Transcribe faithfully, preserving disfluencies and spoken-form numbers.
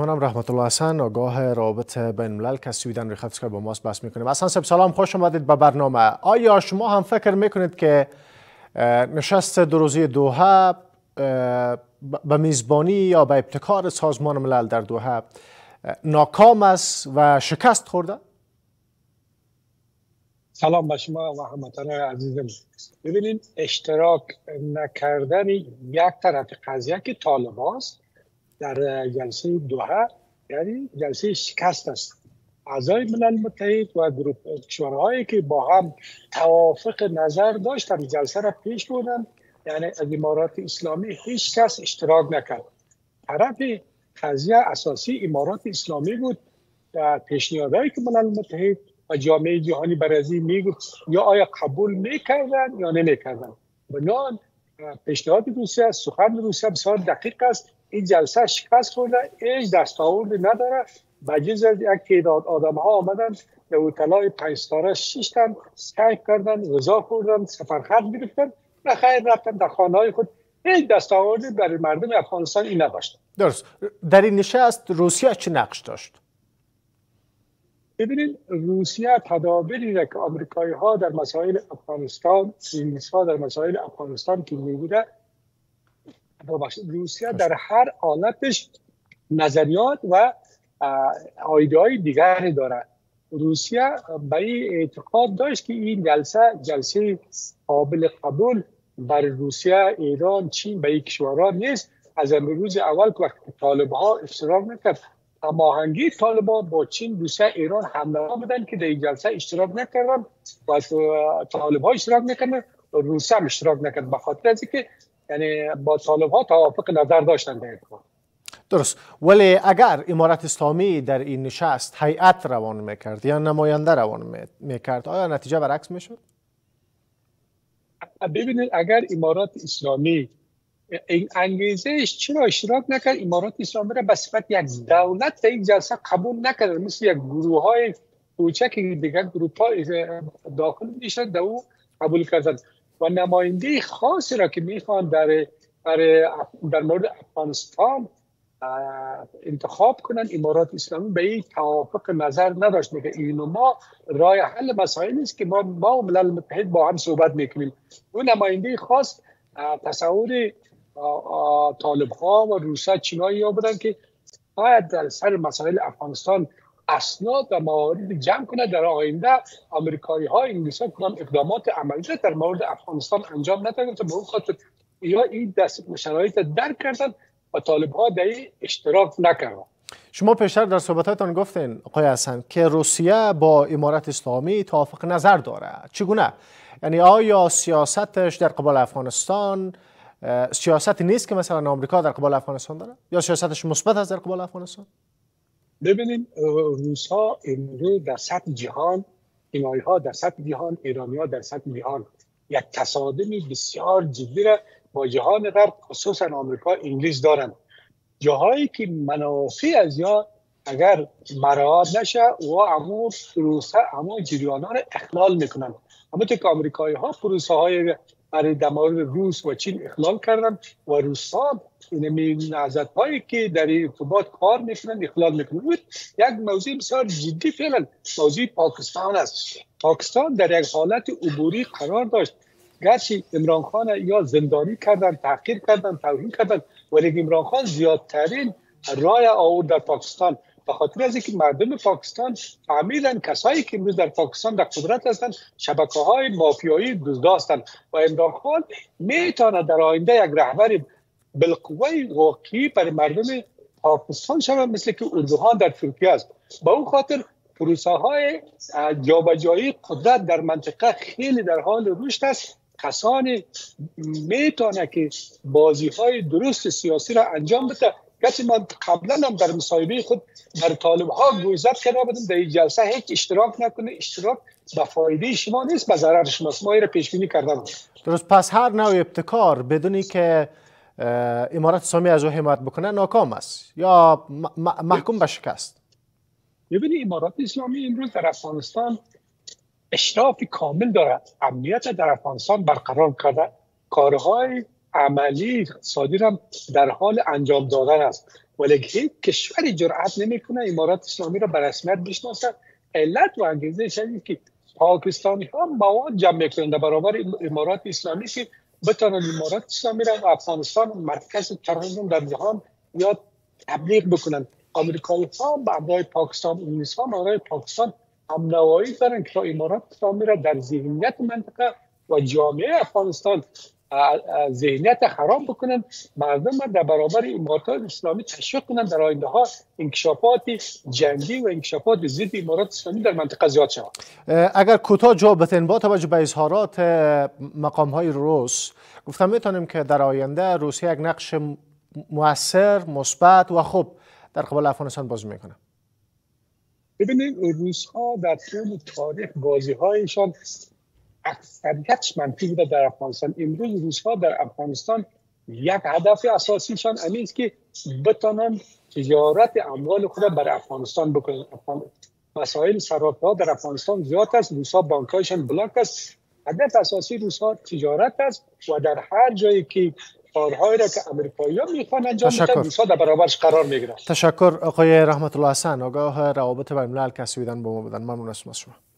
میهمانم رحمت الله حسن، آگاه رابط بین الملل که سویدن روی خط اسکایپ با ماست بحث میکنیم. حسن صاحب سلام، خوش آمدید به برنامه. آیا شما هم فکر میکنید که نشست دو روزه دوحه به میزبانی یا به ابتکار سازمان ملل در دوحه ناکام است و شکست خورده؟ سلام به شما و هموطنان عزیزم. ببینید، اشتراک نکردن یک طرف قضیه که طالبان است در جلسه دوحه یعنی جلسه شکست است. اعضای ملل متحد و گروه کشورهایی که با هم توافق نظر داشتن جلسه را پیش بردن، یعنی از امارات اسلامی هیچ کس اشتراک نکرد. طرف قضیه اساسی امارات اسلامی بود و پیشنهادهایی که ملل متحد و جامعه جهانی برازی میگفت یا آیا قبول میکردن یا نمیکردن. بنابراین پیشنهاد روسیه، سخن روسیه بسیار دقیق است. این جلسه شکست خورده، هیچ دستاوردی نداره. به جز از یک تعداد آدم ها آمدن در هتل‌های پنج ستاره شیشتن، سکایپ کردن، غذا خوردن، سفرخط گرفتن و خیر رفتن در خانه‌های خود. هیچ دستاوردی برای مردم افغانستان این نداشت. درست. در این نشست روسیه چه نقش داشت؟ ببینید، روسیه تدابیری را که آمریکایی ها در مسائل افغانستان، انگلیس ها در مسائل افغانستان که میگوده، روسیه در هر حالتش نظریات و ایده های دیگری داره. روسیه به این اعتقاد داشت که این جلسه جلسه قابل قبول برای روسیه، ایران، چین به این کشورها نیست. از روز اول که وقتی طالب ها اشتراک نکرد، هماهنگی طالبان با چین، روسیه، ایران همراه بودن که در این جلسه اشتراک نکردن و طالب ها اشتراک نکردن و روسیه هم اشتراک نکرد، به خاطر از اینکه یعنی با طالب ها توافق نظر داشتن در این. درست. ولی اگر امارت اسلامی در این نشست هیئت روان میکرد یا نماینده روان میکرد، آیا نتیجه برعکس میشد؟ ببینید، اگر امارت اسلامی این انگیزش چرا اشتراک نکرد؟ امارات اسلامی را به صفت یک دولت در این جلسه قبول نکرد، مثل یک گروه های کوچک دیگر گروه ها داخل میشد در او قبول کردن و نماینده خاصی را که میخوان در در مورد افغانستان انتخاب کنن، امارات اسلامی به این توافق نظر نداشت. میگه اینو ما راه حل مسائل است که ما با ملل متحد با هم صحبت میکنیم. اون نماینده خاص تصور طالب ها و روسیه، چینایی ها بودن که باید در سر مسائل افغانستان اسناد و موارد جمع کنه. در آینده آمریکایی ها، انگلیس ها کنن اقدامات عملی در مورد افغانستان انجام ندادن. به اون خاطر یا این دست شرایط درک کردن و طالب ها در این اشتراک نکردن. شما پیشتر در صحبتاتون گفتین آقای حسن که روسیه با امارت اسلامی توافق نظر داره. چگونه؟ یعنی آیا سیاستش در قبال افغانستان سیاست نیست که مثلا آمریکا در قبال افغانستان داره، یا سیاستش مثبت است در قبال افغانستان؟ ببینید، روس ها امروز در سطح جهان، چینایی ها در سطح جهان، ایرانی ها در سطح جهان یک تصادمی بسیار جدی را با جهان غرب خصوصا آمریکا، انگلیس دارند. جاهایی که منافع از یا اگر مراعات نشه و امور روسا امور جریانا را اخلال میکنن. همونطور که آمریکایی ها پروسه های برای در مورد روس و چین اخلال کردن و روس ها این نهضت هایی که در ارتباط کار میکنن اخلال میکنن. یک موضوع بسیار جدی فعلا موضوع پاکستان است. پاکستان در یک حالت عبوری قرار داشت، گرچه عمران خان یا زندانی کردن، تحقیر کردن، توهین کردن، ولی عمران خان زیادترین رای آورد در پاکستان، به خاطر از اینکه مردم پاکستان فهمیدن کسایی که امروز در پاکستان در قدرت هستند شبکه‌های مافیایی دزداستند و عمران خان میتونه در آینده یک رهبر بالقوه واقعی برای مردم پاکستان شود، مثل که اردوغان در ترکیه است. به اون خاطر پروسه های جابجایی قدرت در منطقه خیلی در حال رشد است. کسانی میتونه که بازی های درست سیاسی را انجام بده. کسی من قبلا هم در مصاحبه خود در طالب ها گویزد کرده بودم در این جلسه هیچ اشتراک نکنه، اشتراک به فایده شما نیست، به ضرر شماست. ما این را پیش بینی کرده بودیم. درست. پس هر نوع ابتکار بدونی که امارات اسلامی از او حمایت بکنه ناکام است یا محکوم به شکست؟ ببینید، امارات اسلامی امروز در افغانستان اشراف کامل دارد، امنیت در افغانستان برقرار کرده، کارهای عملی اقتصادی هم در حال انجام دادن است. ولی هیچ کشوری جرأت نمیکنه امارات اسلامی را به رسمیت بشناسه. علت و انگیزه اینه که پاکستانی ها مواد جمع میکنند در برابر امارات اسلامی که بتونن امارات اسلامی را و افغانستان مرکز ترحم در جهان یا تبلیغ بکنن. آمریکایی ها به همراه پاکستان، انگلیس ها به همراه پاکستان هم نوایی دارن که امارات اسلامی را در ذهنیت منطقه و جامعه افغانستان ذهنیت خراب بکنن، مردم در برابر امارات اسلامی تشویق کنن در آینده ها انکشافات جنگی و انکشافات ضد امارات اسلامی در منطقه زیاد شود. اگر کوتاه جواب بدین با توجه به اظهارات مقام های روس، گفتم میتونیم که در آینده روسیه یک نقش مؤثر، مثبت و خوب در قبال افغانستان بازی میکنه. ببینید روس ها در طول تاریخ بازی هایشان اکثریتش منفی بوده در افغانستان. امروز روس ها در افغانستان یک هدف اساسیشان همین است که بتونن تجارت اموال خود بر افغانستان بکنن. مسائل صرافی ها در افغانستان زیاد است، روس ها بانکایشان بلاک است. هدف اساسی روس ها تجارت است و در هر جایی که کارهایی را که امریکایی ها میخوان انجام بدن روس ها در برابرش قرار میگیرن. تشکر آقای رحمت الله حسن، آگاه روابط بین الملل که سویدن با ما بودن. ممنون از شما.